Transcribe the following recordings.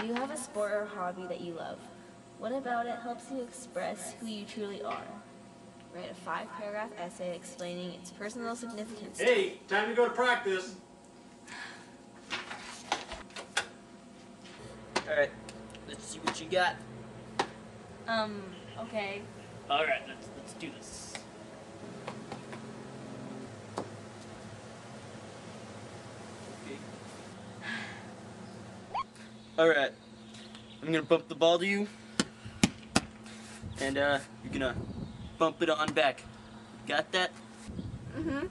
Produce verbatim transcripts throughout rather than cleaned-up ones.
Do you have a sport or hobby that you love? What about it helps you express who you truly are? Write a five-paragraph essay explaining its personal significance. Hey, time to go to practice. Alright, let's see what you got. Um, okay. Alright, let's, let's do this. Okay. Alright, I'm gonna bump the ball to you, and uh, you're gonna bump it on back. Got that? Mm-hmm.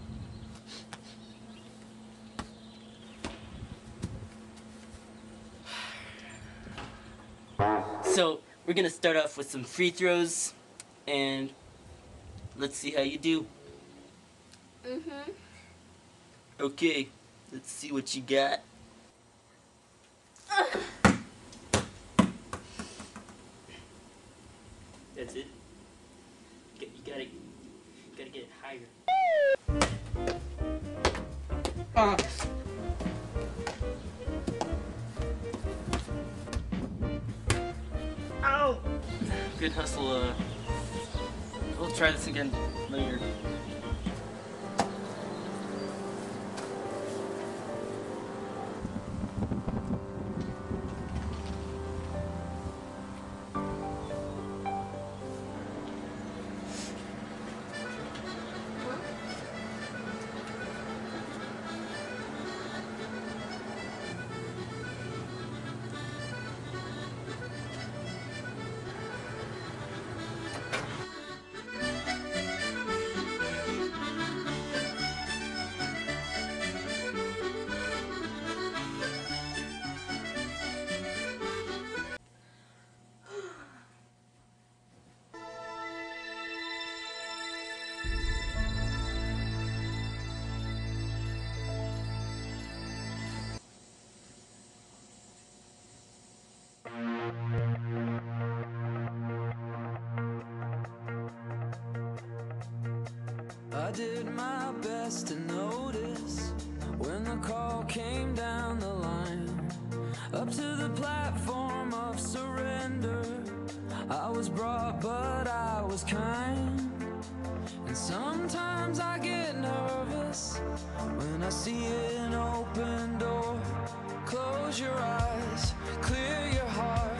So, we're gonna start off with some free throws, and let's see how you do. Mm-hmm. Okay, let's see what you got. That's it. You gotta, you gotta get it higher. Uh. Ow! Good hustle. Uh, we'll try this again later. I did my best to notice when the call came down the line, up to the platform of surrender. I was brought, but I was kind. And sometimes I get nervous when I see an open door. Close your eyes, clear your heart.